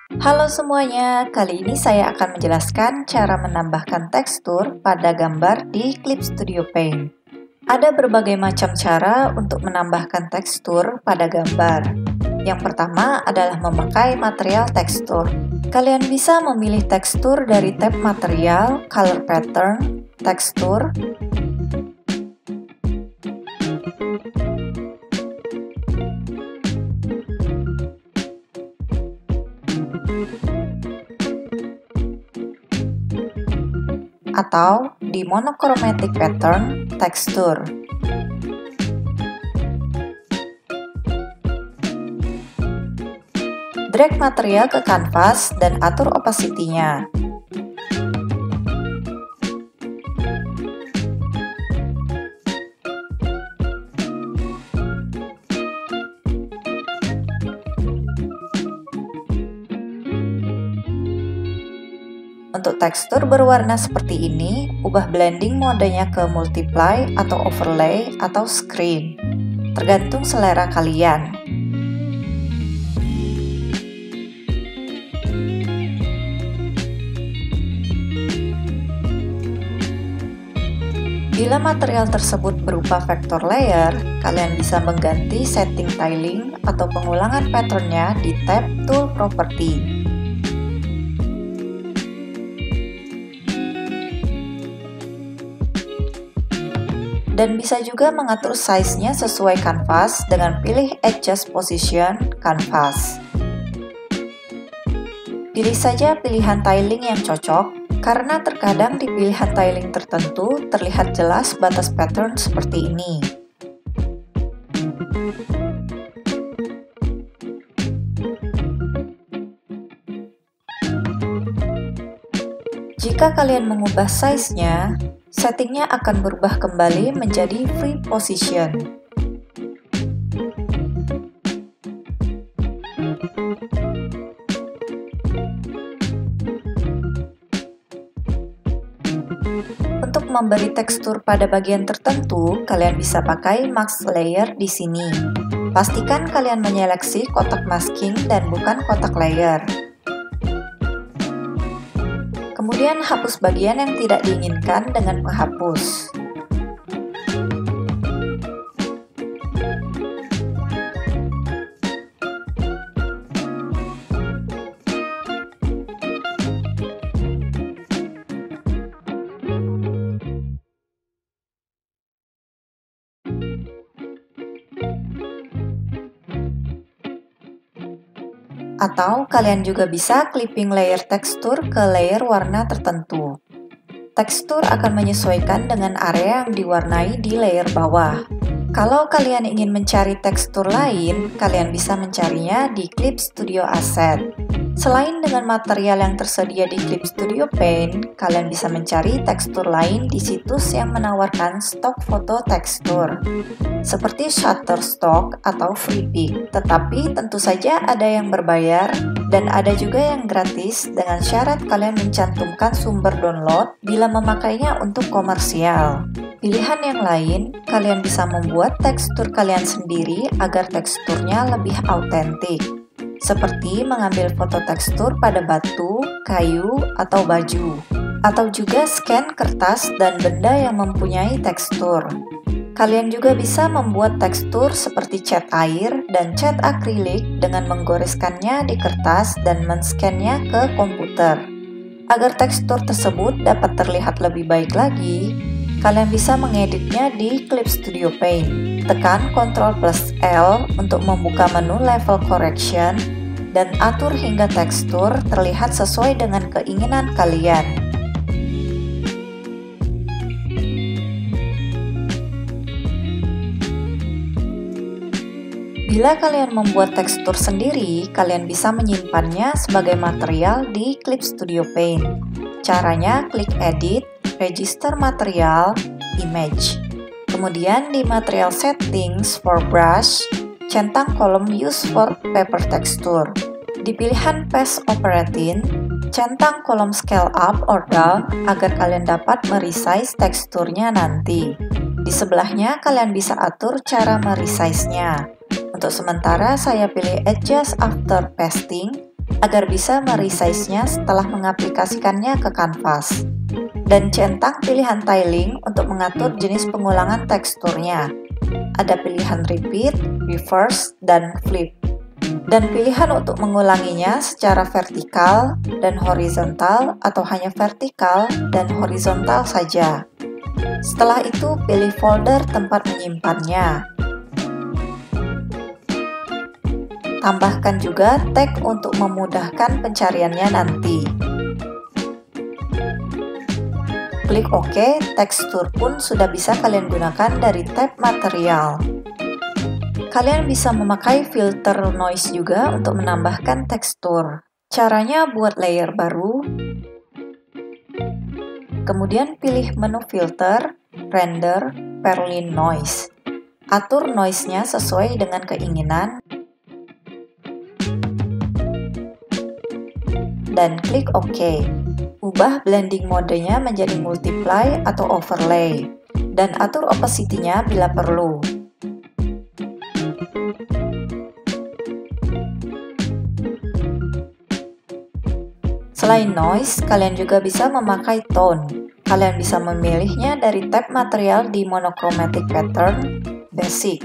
Halo semuanya, kali ini saya akan menjelaskan cara menambahkan tekstur pada gambar di Clip Studio Paint. Ada berbagai macam cara untuk menambahkan tekstur pada gambar. Yang pertama adalah memakai material tekstur. Kalian bisa memilih tekstur dari tab material, color pattern, tekstur, atau di monochromatic pattern tekstur. Drag material ke kanvas dan atur opacity-nya. Untuk tekstur berwarna seperti ini, ubah blending modenya ke multiply atau overlay atau screen, tergantung selera kalian. Bila material tersebut berupa vektor layer, kalian bisa mengganti setting tiling atau pengulangan patternnya di tab Tool Property. Dan bisa juga mengatur size-nya sesuai kanvas dengan pilih Adjust Position Canvas. Pilih saja pilihan tiling yang cocok, karena terkadang di pilihan tiling tertentu terlihat jelas batas pattern seperti ini. Jika kalian mengubah size-nya, settingnya akan berubah kembali menjadi free position. Untuk memberi tekstur pada bagian tertentu, kalian bisa pakai mask layer di sini. Pastikan kalian menyeleksi kotak masking dan bukan kotak layer. Kemudian hapus bagian yang tidak diinginkan dengan penghapus. Atau kalian juga bisa clipping layer tekstur ke layer warna tertentu. Tekstur akan menyesuaikan dengan area yang diwarnai di layer bawah. Kalau kalian ingin mencari tekstur lain, kalian bisa mencarinya di Clip Studio Asset. Selain dengan material yang tersedia di Clip Studio Paint, kalian bisa mencari tekstur lain di situs yang menawarkan stok foto tekstur, seperti Shutterstock atau Freepik. Tetapi tentu saja ada yang berbayar dan ada juga yang gratis dengan syarat kalian mencantumkan sumber download bila memakainya untuk komersial. Pilihan yang lain, kalian bisa membuat tekstur kalian sendiri agar teksturnya lebih autentik, seperti mengambil foto tekstur pada batu, kayu, atau baju, atau juga scan kertas dan benda yang mempunyai tekstur. Kalian juga bisa membuat tekstur seperti cat air dan cat akrilik dengan menggoreskannya di kertas dan men-scan-nya ke komputer. Agar tekstur tersebut dapat terlihat lebih baik lagi, kalian bisa mengeditnya di Clip Studio Paint. Tekan Ctrl+L untuk membuka menu Level Correction dan atur hingga tekstur terlihat sesuai dengan keinginan kalian. Bila kalian membuat tekstur sendiri, kalian bisa menyimpannya sebagai material di Clip Studio Paint. Caranya klik Edit, Register Material, Image. Kemudian di Material Settings for Brush, centang kolom Use for Paper Texture. Di pilihan Paste Operating, centang kolom Scale Up or Down agar kalian dapat meresize teksturnya nanti. Di sebelahnya kalian bisa atur cara meresize-nya. Untuk sementara saya pilih Adjust After Pasting agar bisa meresize-nya setelah mengaplikasikannya ke kanvas. Dan centang pilihan tiling untuk mengatur jenis pengulangan teksturnya. Ada pilihan repeat, reverse, dan flip. Dan pilihan untuk mengulanginya secara vertikal dan horizontal atau hanya vertikal dan horizontal saja. Setelah itu, pilih folder tempat menyimpannya. Tambahkan juga tag untuk memudahkan pencariannya nanti. Klik OK, tekstur pun sudah bisa kalian gunakan dari tab material. Kalian bisa memakai filter noise juga untuk menambahkan tekstur. Caranya buat layer baru, kemudian pilih menu filter, render, Perlin noise. Atur noise-nya sesuai dengan keinginan, dan klik OK. Ubah blending modenya menjadi multiply atau overlay, dan atur opacity-nya bila perlu. Selain noise, kalian juga bisa memakai tone. Kalian bisa memilihnya dari tab material di monochromatic pattern, basic.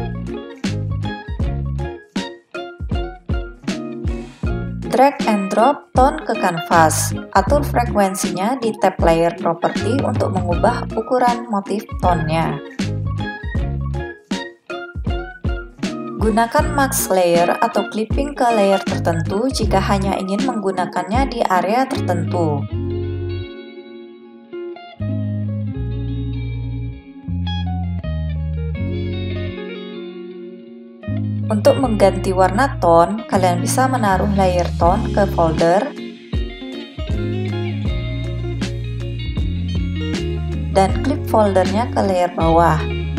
Drag and drop tone ke kanvas. Atur frekuensinya di tab layer property untuk mengubah ukuran motif tone-nya. Gunakan mask layer atau clipping ke layer tertentu jika hanya ingin menggunakannya di area tertentu. Untuk mengganti warna tone, kalian bisa menaruh layer tone ke folder dan klik foldernya ke layer bawah.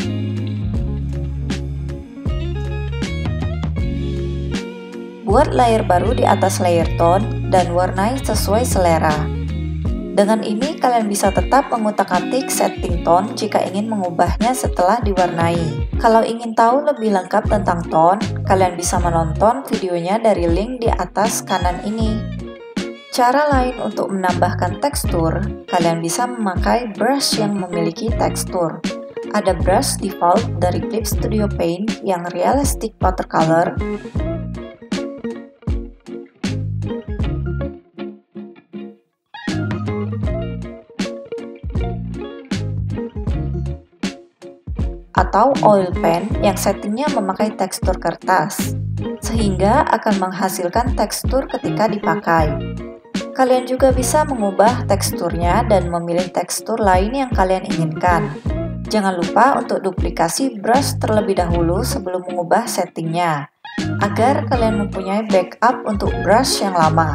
Buat layer baru di atas layer tone dan warnai sesuai selera. Dengan ini, kalian bisa tetap mengutak-atik setting tone jika ingin mengubahnya setelah diwarnai. Kalau ingin tahu lebih lengkap tentang tone, kalian bisa menonton videonya dari link di atas kanan ini. Cara lain untuk menambahkan tekstur, kalian bisa memakai brush yang memiliki tekstur. Ada brush default dari Clip Studio Paint yang realistic watercolor, atau oil pen yang settingnya memakai tekstur kertas, sehingga akan menghasilkan tekstur ketika dipakai. Kalian juga bisa mengubah teksturnya dan memilih tekstur lain yang kalian inginkan. Jangan lupa untuk duplikasi brush terlebih dahulu sebelum mengubah settingnya, agar kalian mempunyai backup untuk brush yang lama.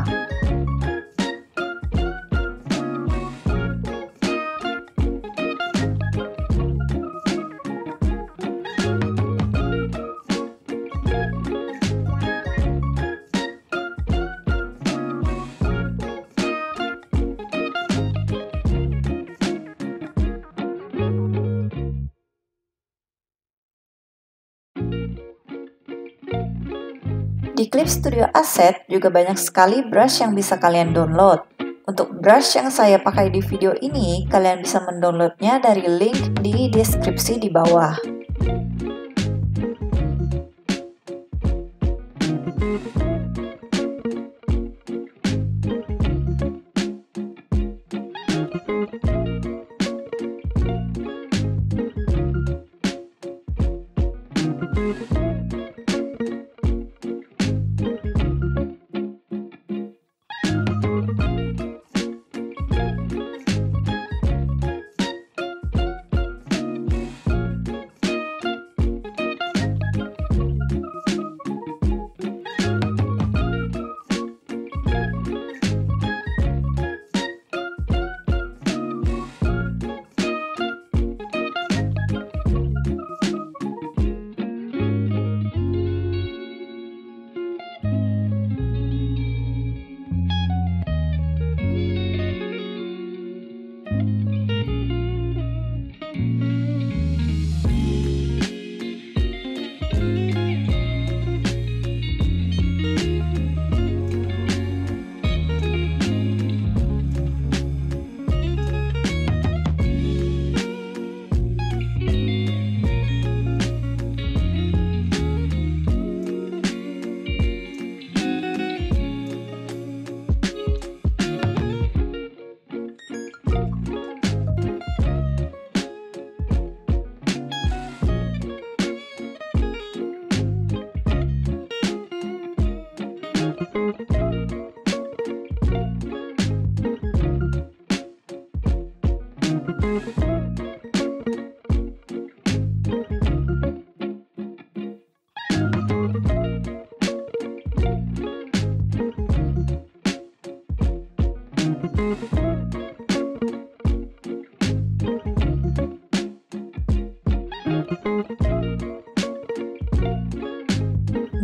Di Clip Studio Asset juga banyak sekali brush yang bisa kalian download. Untuk brush yang saya pakai di video ini, kalian bisa mendownloadnya dari link di deskripsi di bawah.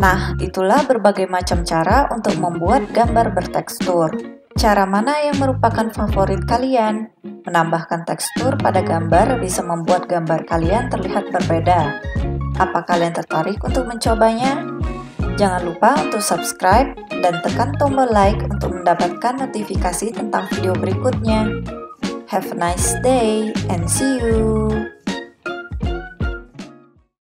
Nah, itulah berbagai macam cara untuk membuat gambar bertekstur. Cara mana yang merupakan favorit kalian? Menambahkan tekstur pada gambar bisa membuat gambar kalian terlihat berbeda. Apa kalian tertarik untuk mencobanya? Jangan lupa untuk subscribe dan tekan tombol like untuk mendapatkan notifikasi tentang video berikutnya. Have a nice day and see you!